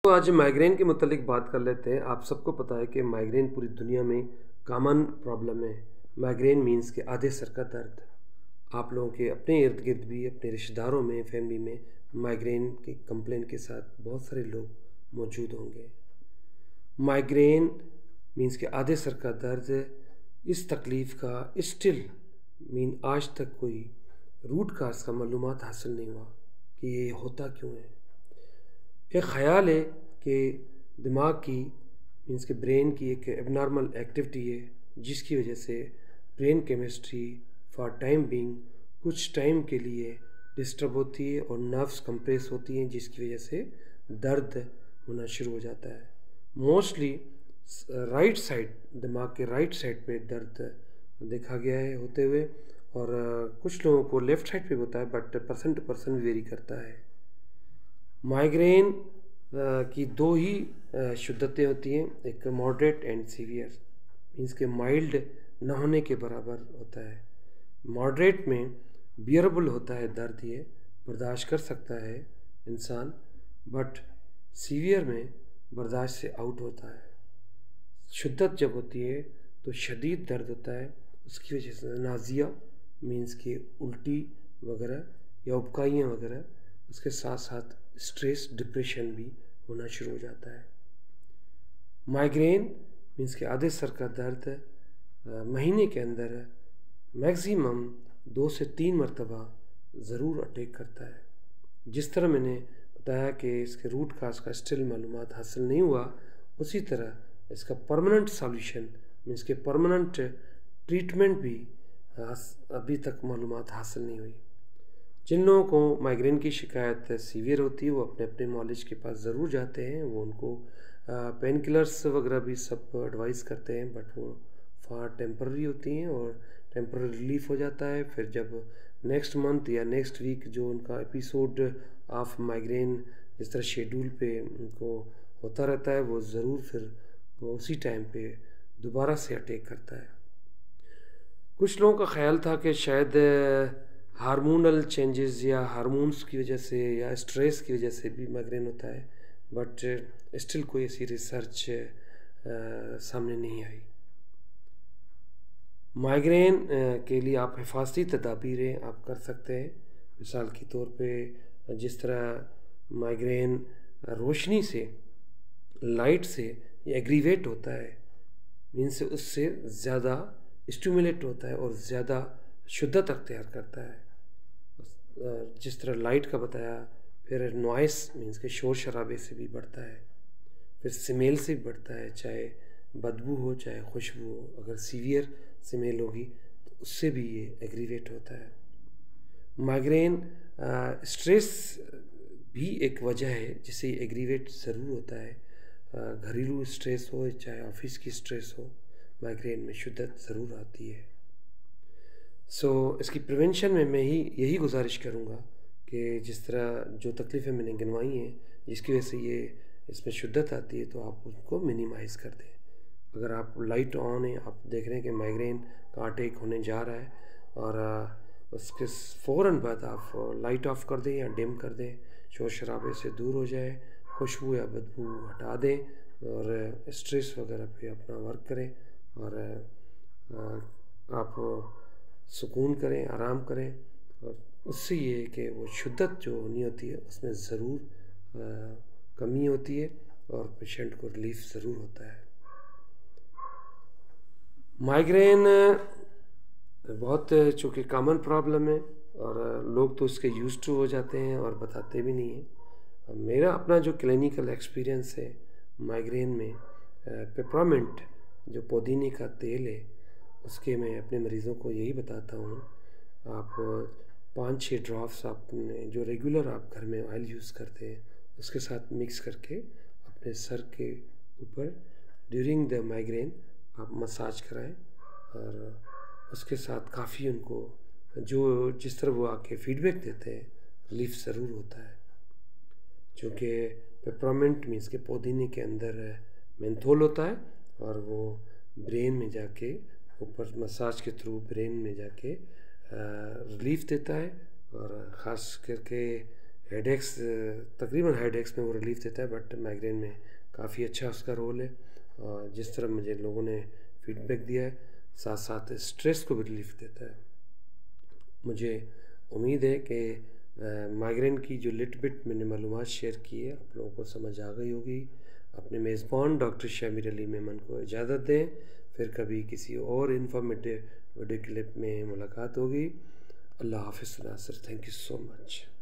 तो आज माइग्रेन के मुतालिक बात कर लेते हैं। आप सबको पता है कि माइग्रेन पूरी दुनिया में कॉमन प्रॉब्लम है। माइग्रेन मीन्स के आधे सर का दर्द। आप लोगों के अपने इर्द गिर्द भी, अपने रिश्तेदारों में, फैमिली में माइग्रेन के कंप्लेन के साथ बहुत सारे लोग मौजूद होंगे। माइग्रेन मीन्स के आधे सर का दर्द। इस तकलीफ़ का स्टिल आज तक कोई रूट काज का मालूमात हासिल नहीं हुआ कि ये होता क्यों है। एक ख़याल है कि दिमाग की के ब्रेन की एक एबनॉर्मल एक्टिविटी है जिसकी वजह से brain chemistry for time being कुछ टाइम के लिए डिस्टर्ब होती है और नर्व्स कंप्रेस होती हैं, जिसकी वजह से दर्द होना शुरू हो जाता है। मोस्टली राइट साइड, दिमाग के राइट साइड पे दर्द देखा गया है होते हुए, और कुछ लोगों को लेफ़्ट साइड पे होता है, but person to person vary करता है। माइग्रेन की दो ही शिद्दतें होती हैं, एक मॉडरेट एंड सीवियर। मीन्स के माइल्ड न होने के बराबर होता है। मॉडरेट में बियरेबल होता है दर्द, ये बर्दाश्त कर सकता है इंसान, बट सीवियर में बर्दाश्त से आउट होता है। शिद्दत जब होती है तो शदीद दर्द होता है, उसकी वजह से नाज़िया मीन्स के उल्टी वगैरह या उबकाइयाँ वगैरह, उसके साथ साथ स्ट्रेस, डिप्रेशन भी होना शुरू हो जाता है। माइग्रेन मीन्स के आधे सर का दर्द महीने के अंदर मैक्सिमम 2 से 3 मरतबा ज़रूर अटैक करता है। जिस तरह मैंने बताया कि इसके रूट काज का स्टिल मालूमात हासिल नहीं हुआ, उसी तरह इसका परमानेंट सॉल्यूशन मीन्स के परमानेंट ट्रीटमेंट भी अभी तक मालूमात हासिल नहीं हुई। जिन लोगों को माइग्रेन की शिकायत सीवियर होती है वो अपने अपने मॉलिज के पास ज़रूर जाते हैं। वो उनको पेन किलर्स वगैरह भी सब एडवाइस करते हैं, बट वो फार टेम्पररी होती हैं और टेम्पररी रिलीफ हो जाता है। फिर जब नेक्स्ट मंथ या नेक्स्ट वीक जो उनका एपिसोड ऑफ माइग्रेन जिस तरह शेड्यूल पे उनको होता रहता है, वो ज़रूर फिर वो उसी टाइम पे दोबारा से अटैक करता है। कुछ लोगों का ख्याल था कि शायद हार्मोनल चेंजेस या हार्मोन्स की वजह से या स्ट्रेस की वजह से भी माइग्रेन होता है, बट स्टिल कोई ऐसी रिसर्च सामने नहीं आई। माइग्रेन के लिए आप हिफाजती तदाबीरें आप कर सकते हैं। मिसाल के तौर पे जिस तरह माइग्रेन रोशनी से, लाइट से एग्रीवेट होता है, मीन्स उससे ज़्यादा स्टिमुलेट होता है और ज़्यादा शुद्धता अख्तियार करता है। जिस तरह लाइट का बताया, फिर नॉइस मीन्स के शोर शराबे से भी बढ़ता है, फिर स्मेल से भी बढ़ता है, चाहे बदबू हो चाहे खुशबू हो। अगर सीवियर स्मेल होगी तो उससे भी ये एग्रीवेट होता है। माइग्रेन स्ट्रेस भी एक वजह है जिससे एग्रीवेट ज़रूर होता है। घरेलू स्ट्रेस हो चाहे ऑफिस की स्ट्रेस हो, माइग्रेन में शिद्दत ज़रूर आती है। इसकी प्रिवेंशन में मैं यही गुजारिश करूँगा कि जिस तरह जो तकलीफ़ें मैंने गिनवाई हैं जिसकी वजह से ये इसमें शिद्दत आती है, तो आप उसको मिनिमाइज़ कर दें। अगर आप लाइट ऑन है, आप देख रहे हैं कि माइग्रेन का अटैक होने जा रहा है, और उसके फ़ौरन बाद आप लाइट ऑफ कर दें या डिम कर दें, शोर शराबे से दूर हो जाए, खुशबू या बदबू हटा दें और स्ट्रेस वगैरह पे अपना वर्क करें, और आप सुकून करें, आराम करें। और उससे ये है कि वो शिद्दत जो होनी होती है उसमें ज़रूर कमी होती है और पेशेंट को रिलीफ ज़रूर होता है। माइग्रेन बहुत चूँकि कॉमन प्रॉब्लम है और लोग तो इसके यूज्ड टू हो जाते हैं और बताते भी नहीं हैं। मेरा अपना जो क्लिनिकल एक्सपीरियंस है माइग्रेन में, पेपरामिंट जो पुदीने का तेल है उसके मैं अपने मरीज़ों को यही बताता हूँ, आप 5-6 ड्रॉप्स आपने जो रेगुलर आप घर में ऑयल यूज़ करते हैं उसके साथ मिक्स करके अपने सर के ऊपर ड्यूरिंग द माइग्रेन आप मसाज कराएं, और उसके साथ काफ़ी उनको जो जिस तरह वो आके फीडबैक देते हैं रिलीफ ज़रूर होता है। क्योंकि पेपरामिंट मीन्स के पुदीने के अंदर मेंथोल होता है और वो ब्रेन में जाके ऊपर मसाज के थ्रू ब्रेन में जाके रिलीफ देता है, और ख़ास करके हेडेक्स, तकरीबन हेडेक्स में वो रिलीफ देता है, बट माइग्रेन में काफ़ी अच्छा उसका रोल है। और जिस तरह मुझे लोगों ने फीडबैक दिया है, साथ साथ स्ट्रेस को भी रिलीफ देता है। मुझे उम्मीद है कि माइग्रेन की जो लिट बिट मैंने मालूमात शेयर की है आप लोगों को समझ आ गई होगी। अपने मेज़बान डॉक्टर शामिर अली मेमन को इजाज़त दें, फिर कभी किसी और इन्फॉर्मेटिव वीडियो क्लिप में मुलाकात होगी। अल्लाह हाफ़िज़ Nasir, thank you so much.